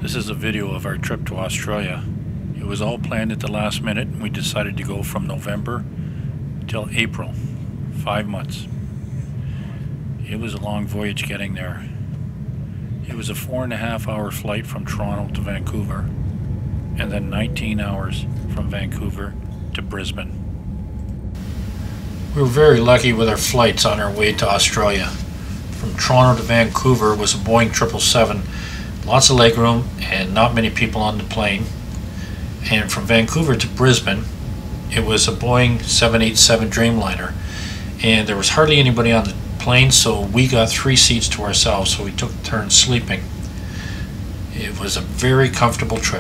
This is a video of our trip to Australia. It was all planned at the last minute, and we decided to go from November till April, 5 months. It was a long voyage getting there. It was a 4.5-hour flight from Toronto to Vancouver, and then 19 hours from Vancouver to Brisbane. We were very lucky with our flights on our way to Australia. From Toronto to Vancouver was a Boeing 777, lots of legroom and not many people on the plane. And from Vancouver to Brisbane, it was a Boeing 787 Dreamliner, and there was hardly anybody on the plane, so we got 3 seats to ourselves, so we took turns sleeping. It was a very comfortable trip.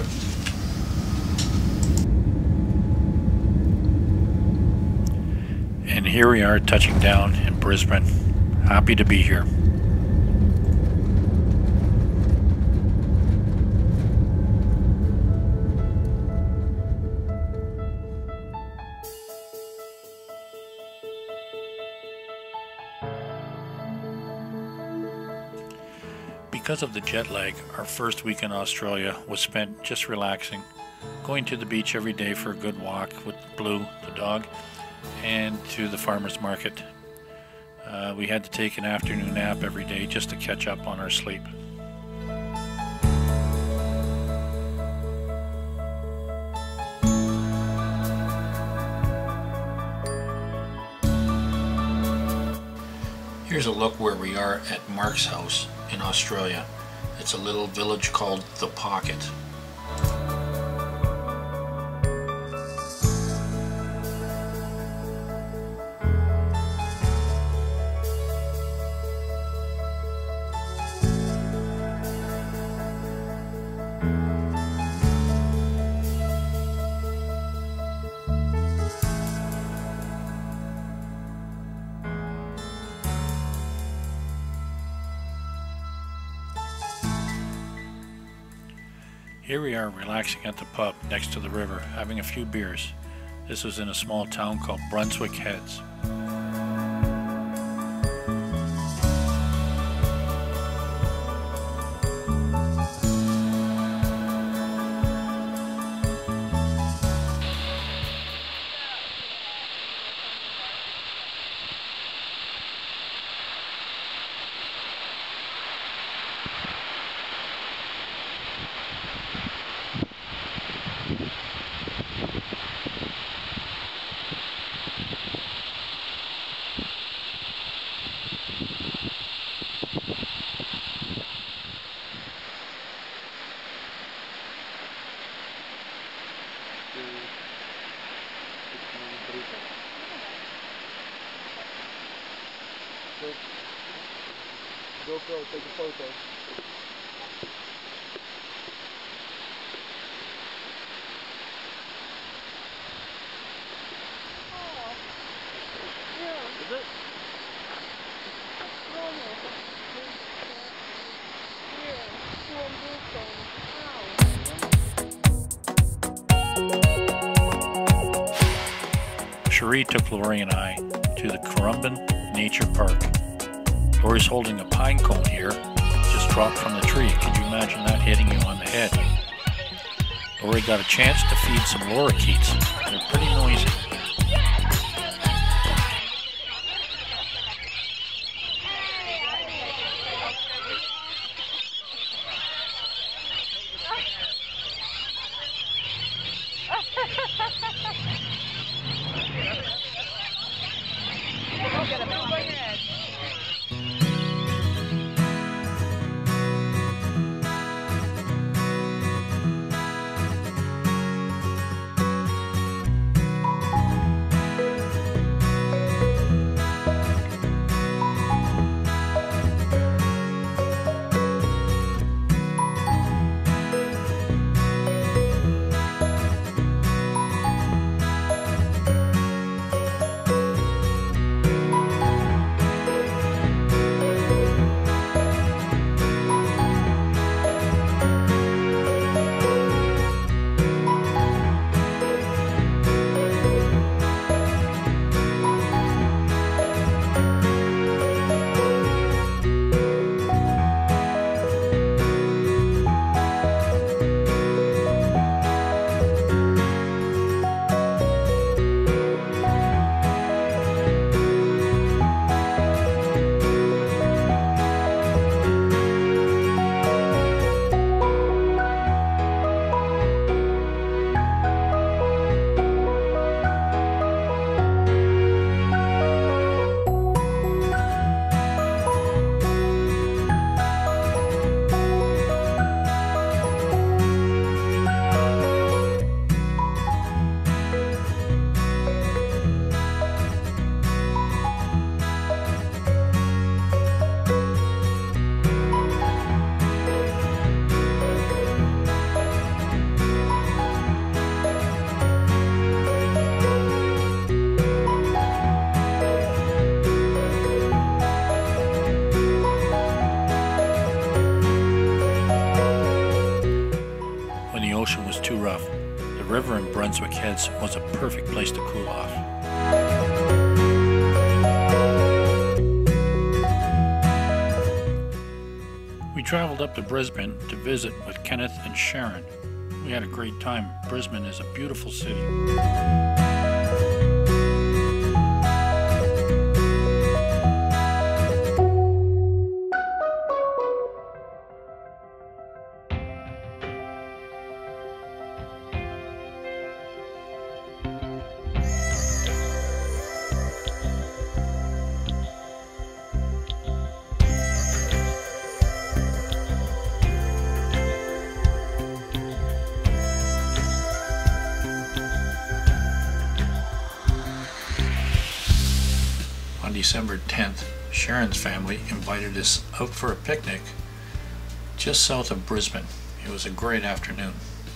And here we are touching down in Brisbane. Happy to be here. Because of the jet lag, our first week in Australia was spent just relaxing, going to the beach every day for a good walk with Blue, the dog, and to the farmer's market. We had to take an afternoon nap every day just to catch up on our sleep. Here's a look where we are at Mark's house in Australia. It's a little village called The Pocket. Here we are relaxing at the pub next to the river, having a few beers. This was in a small town called Brunswick Heads. GoPro, take a photo. Is it? Cherie took Lori and I to the Currumbin Nature Park. Lori's holding a pine cone here, just dropped from the tree. Could you imagine that hitting you on the head? Lori got a chance to feed some lorikeets. They're pretty noisy. river in Brunswick Heads was a perfect place to cool off. We traveled up to Brisbane to visit with Kenneth and Sharon. We had a great time. Brisbane is a beautiful city. On December 10th, Sharon's family invited us out for a picnic just south of Brisbane. It was a great afternoon.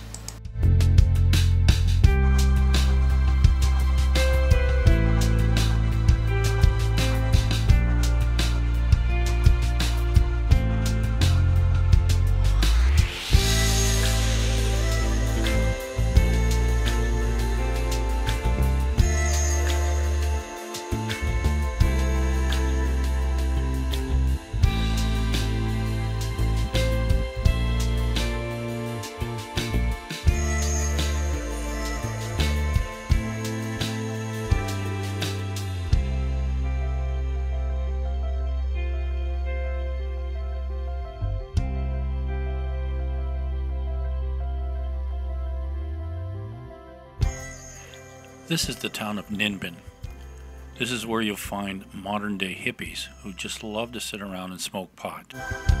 This is the town of Ninbin. This is where you'll find modern day hippies who just love to sit around and smoke pot.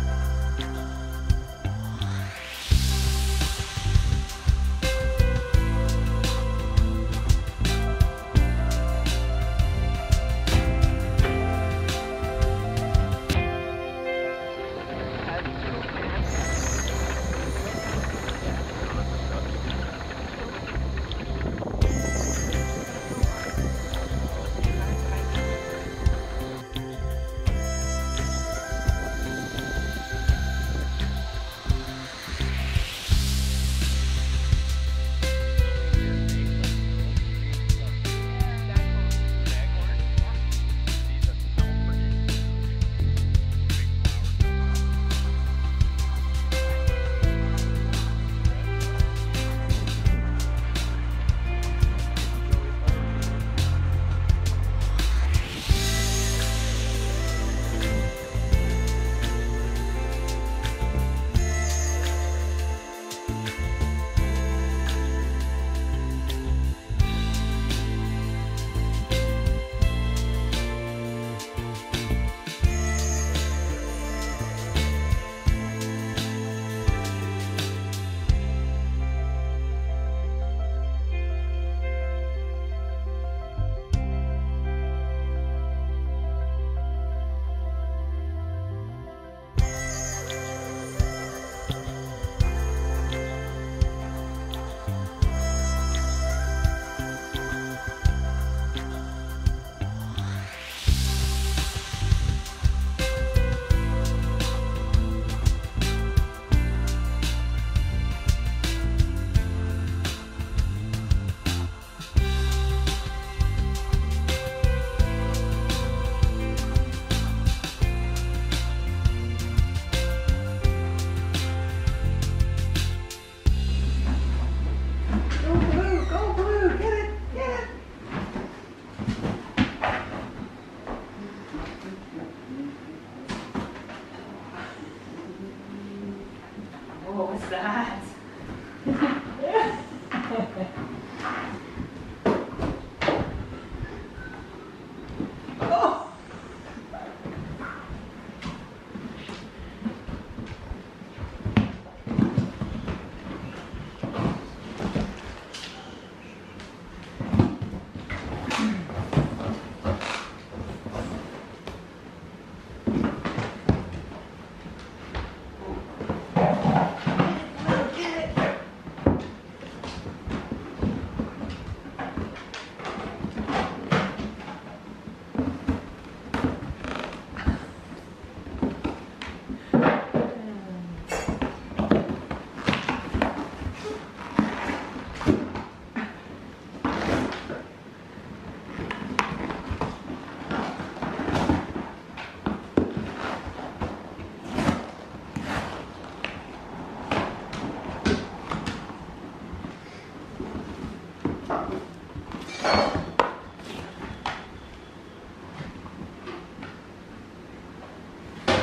What was that?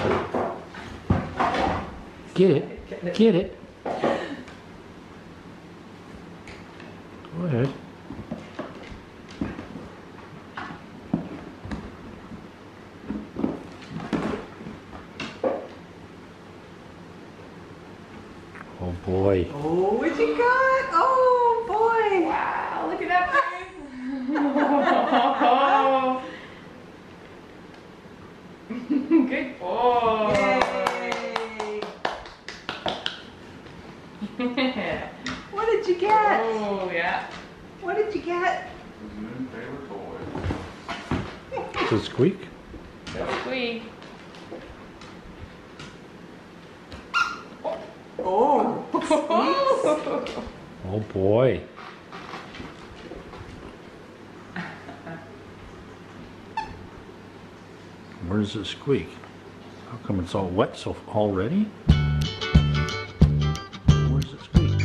Get it. Get it. Go ahead. Oh boy. Oh, what you got? Oh boy. Wow, look at that face. Good boy. Yay. What did you get? Oh, yeah. What did you get? His new favorite toy. Does it squeak? Squeak. Oh. Oh boy. Where does it squeak? How come it's all wet so already? Where does it squeak?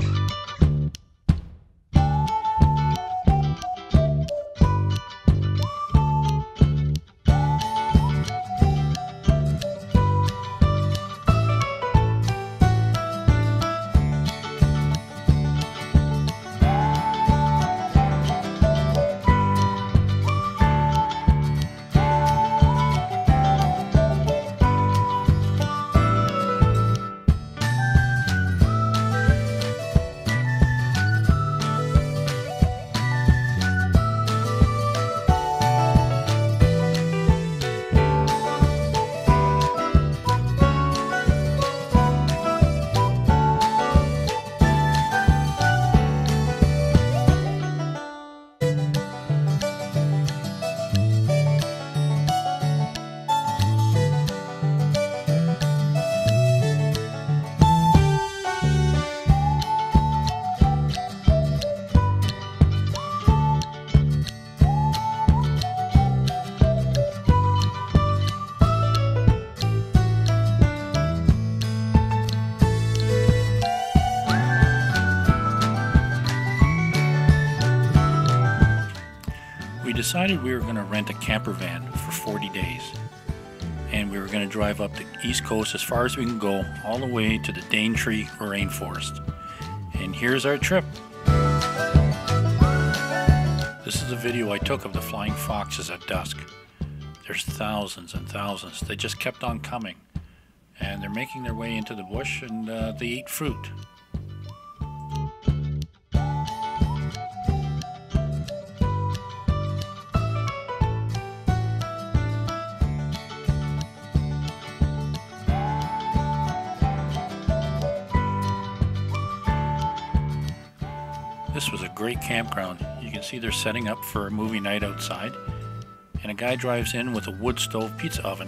We decided we were going to rent a camper van for 40 days. And we were going to drive up the East Coast as far as we can go, all the way to the Daintree rainforest. And here's our trip. This is a video I took of the flying foxes at dusk. There's thousands and thousands. They just kept on coming. And they're making their way into the bush, and they eat fruit. This was a great campground. You can see they're setting up for a movie night outside, and a guy drives in with a wood stove pizza oven.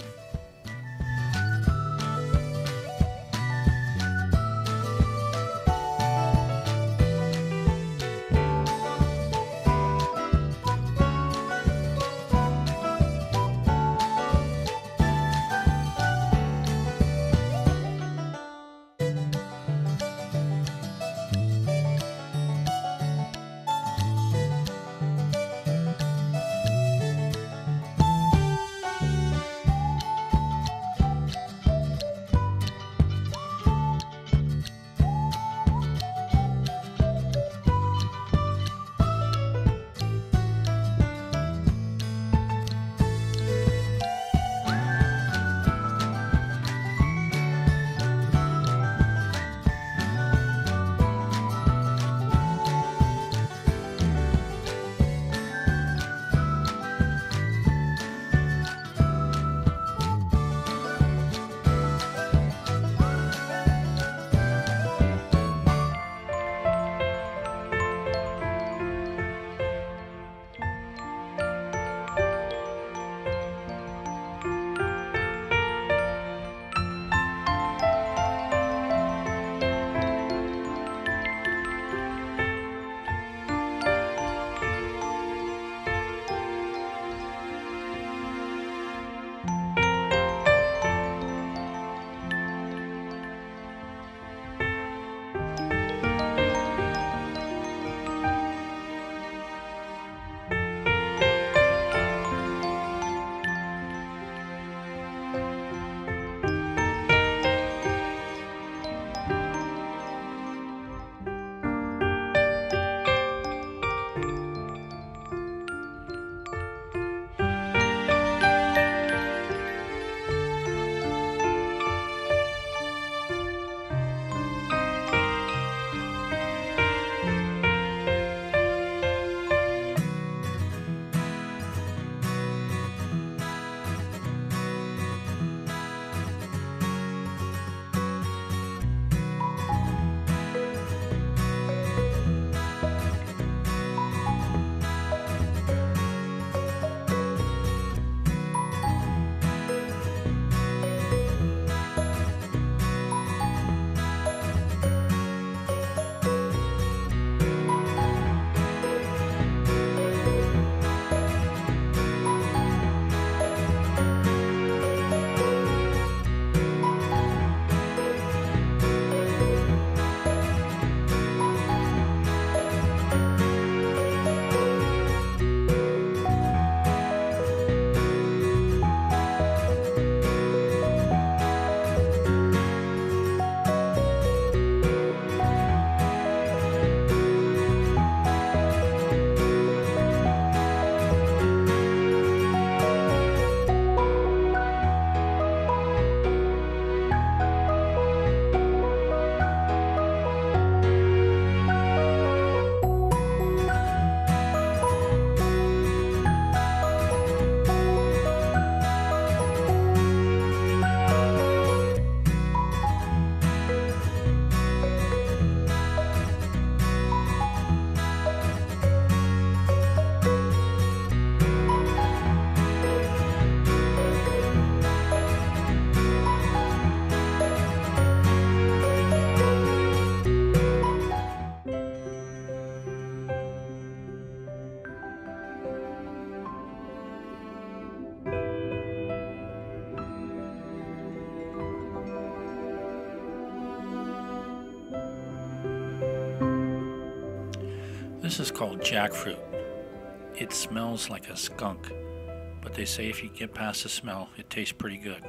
This is called jackfruit. It smells like a skunk, but they say if you get past the smell, it tastes pretty good.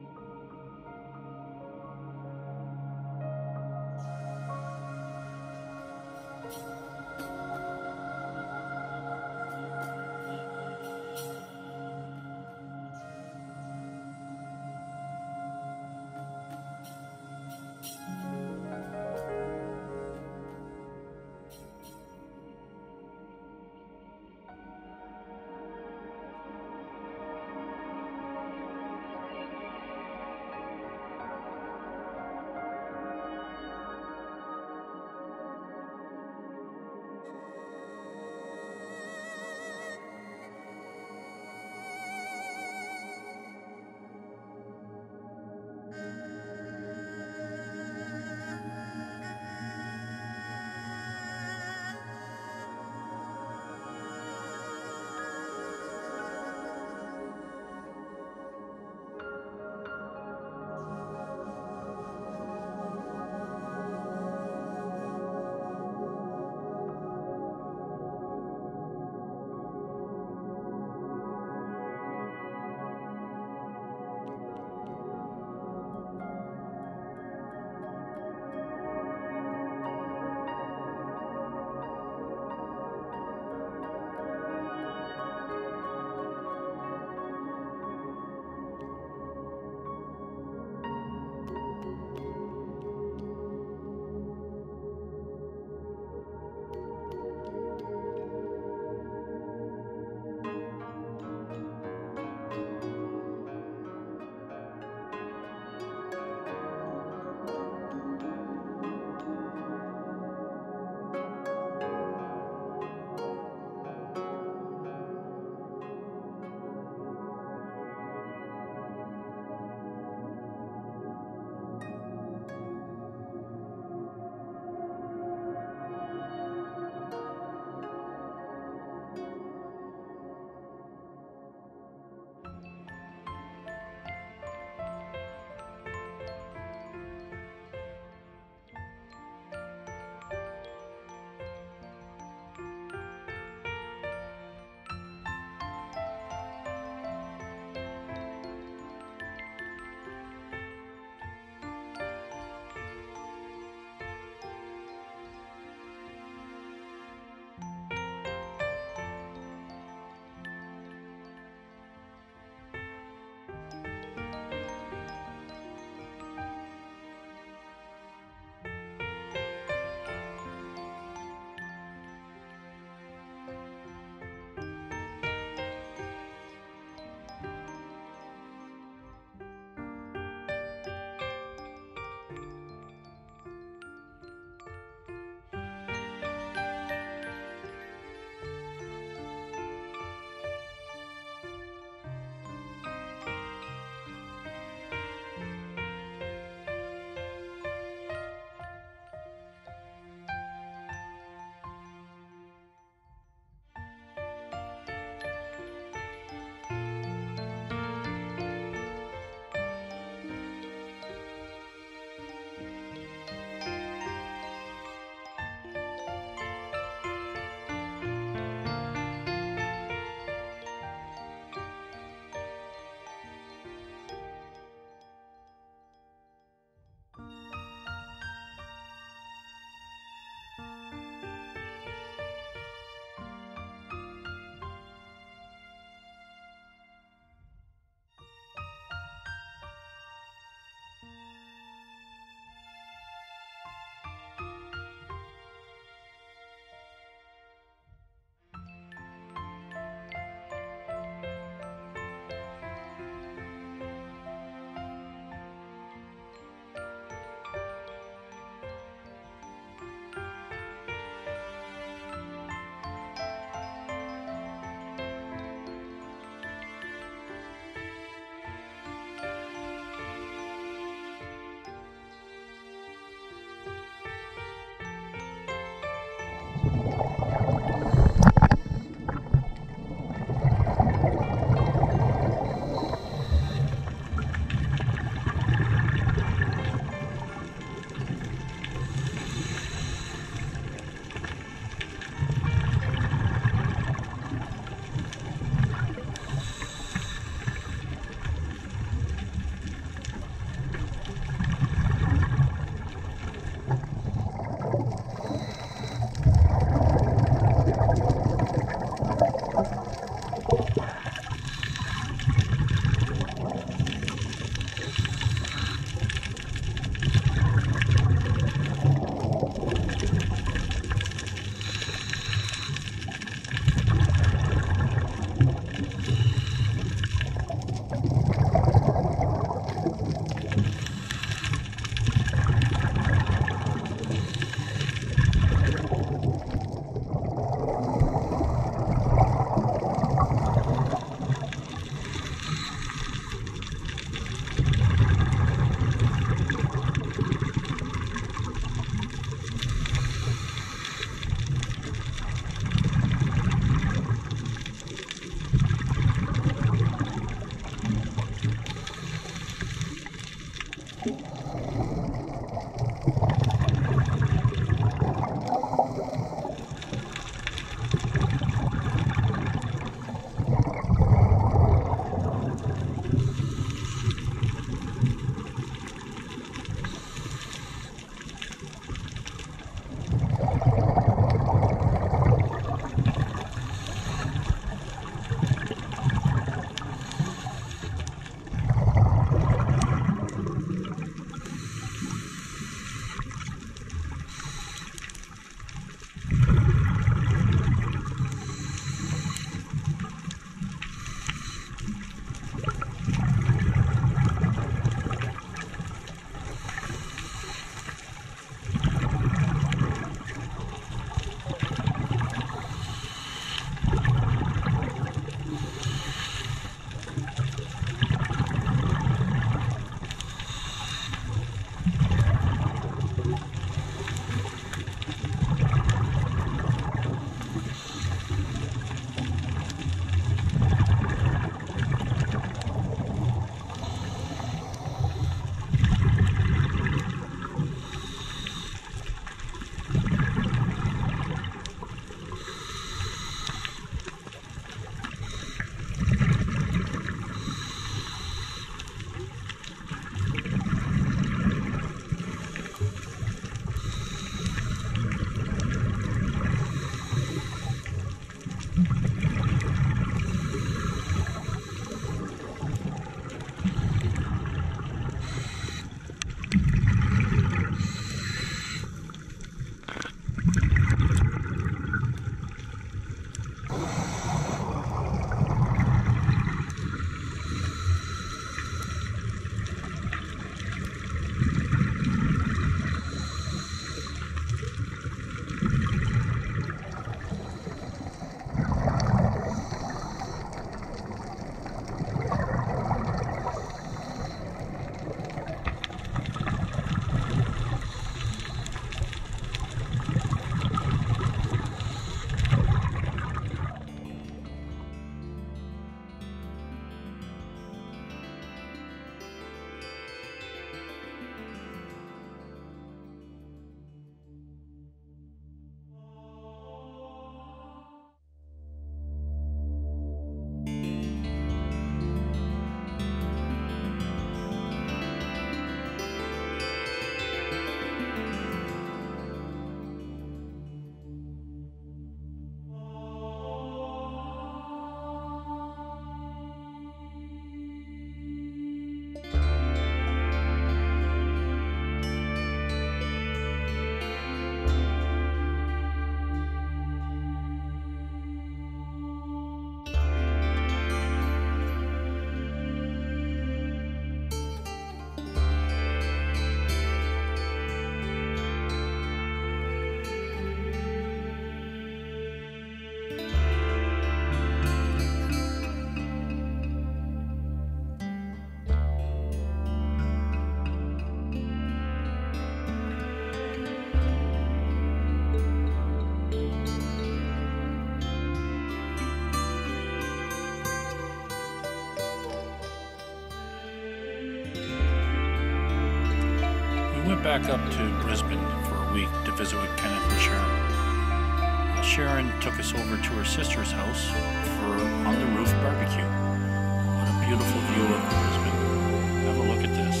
went back up to Brisbane for a week to visit with Kenneth and Sharon. Sharon took us over to her sister's house for on-the-roof barbecue. What a beautiful view of Brisbane. Have a look at this.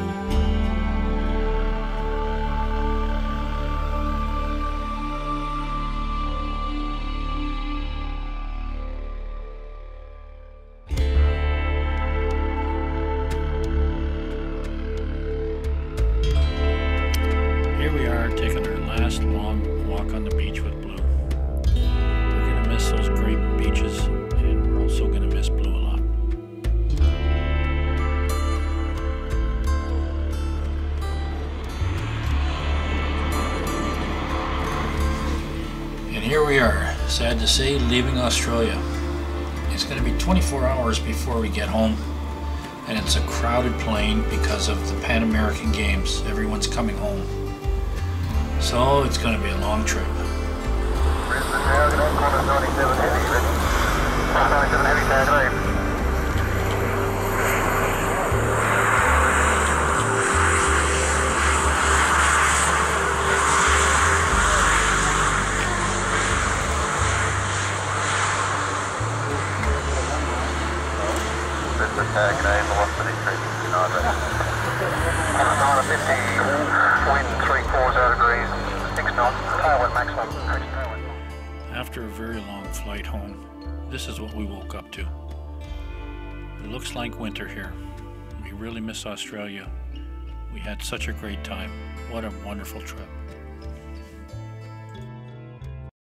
Here we are taking our last long walk on the beach with Blue. We're going to miss those great beaches, and we're also going to miss Blue a lot. And here we are, sad to say, leaving Australia. It's going to be 24 hours before we get home, and it's a crowded plane because of the Pan American Games. Everyone's coming home. So it's going to be a long trip. Brisbane now, good on corner 97 heavy, ready? 97 heavy, tag leave. Brisbane tag leave, velocity 369. 950, wind 340 degrees, 6 knots, tailwind maximum. After a very long flight home, this is what we woke up to. It looks like winter here. We really miss Australia. We had such a great time. What a wonderful trip.